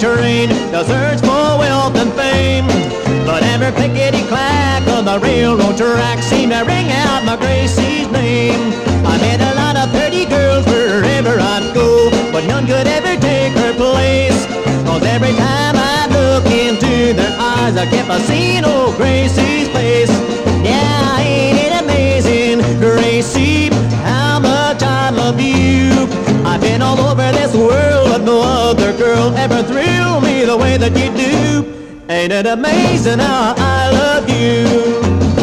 train to search for wealth and fame. But every clickety-clack on the railroad track seemed to ring out my Gracie's name. I met a lot of pretty girls wherever I'd go, but none could ever take her place. 'Cause every time I'd look into their eyes, I kept seeing old Gracie's face. Yeah, ain't it amazing, Gracie, how much I love you? I've been all over this world, but no other girl ever thrilled me the way that you do. Ain't it amazing how I love you?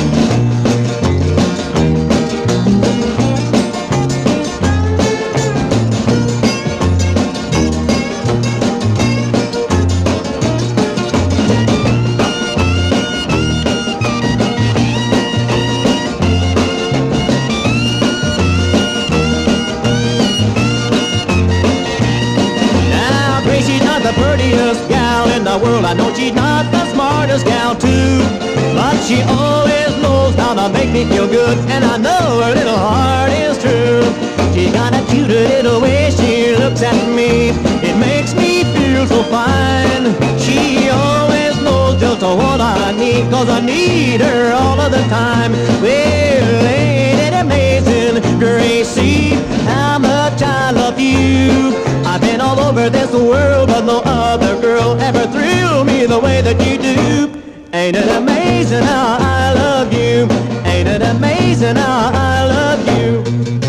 Gracie's not the prettiest gal in the world. I know she's not the smartest gal too, but she always knows how to make me feel good, and I know her little heart is true. She's got a cute little way she looks at me. It makes me feel so fine. She always knows just what I need, 'cause I need her all of the time. Well, ain't it amazing, Gracie, how much I love you? I've been all over this world, but no other girl ever thrilled me the way that you do. Ain't it amazing how I love you? Ain't it amazing how I love you?